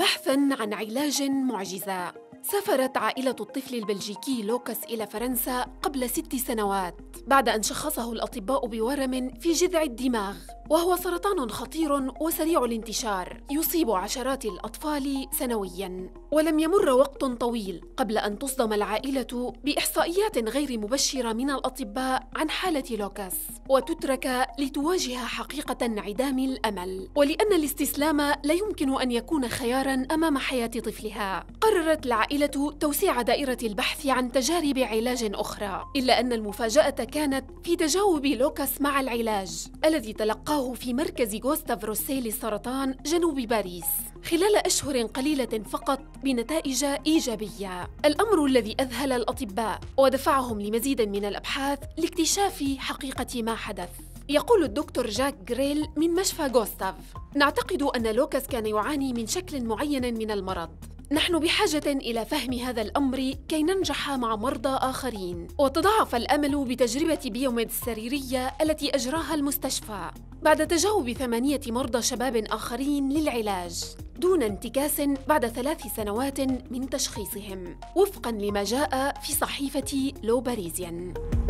بحثاً عن علاج معجزة، سافرت عائلة الطفل البلجيكي لوكاس إلى فرنسا قبل 6 سنوات بعد أن شخصه الأطباء بورم في جذع الدماغ، وهو سرطان خطير وسريع الانتشار يصيب عشرات الأطفال سنوياً. ولم يمر وقت طويل قبل أن تصدم العائلة بإحصائيات غير مبشرة من الأطباء عن حالة لوكاس، وتترك لتواجه حقيقة انعدام الأمل. ولأن الاستسلام لا يمكن أن يكون خياراً أمام حياة طفلها، قررت العائلة توسيع دائرة البحث عن تجارب علاج أخرى، إلا أن المفاجأة كانت في تجاوب لوكاس مع العلاج الذي تلقاه في مركز غوستاف روسيه للسرطان جنوب باريس خلال أشهر قليلة فقط بنتائج إيجابية، الأمر الذي أذهل الأطباء ودفعهم لمزيد من الأبحاث لاكتشاف حقيقة ما حدث. يقول الدكتور جاك غريل من مشفى غوستاف: نعتقد أن لوكاس كان يعاني من شكل معين من المرض. نحن بحاجة إلى فهم هذا الأمر كي ننجح مع مرضى آخرين. وتضاعف الأمل بتجربة بيوميد السريرية التي أجراها المستشفى بعد تجاوب 8 مرضى شباب آخرين للعلاج دون انتكاس بعد 3 سنوات من تشخيصهم، وفقاً لما جاء في صحيفة لو باريزيان.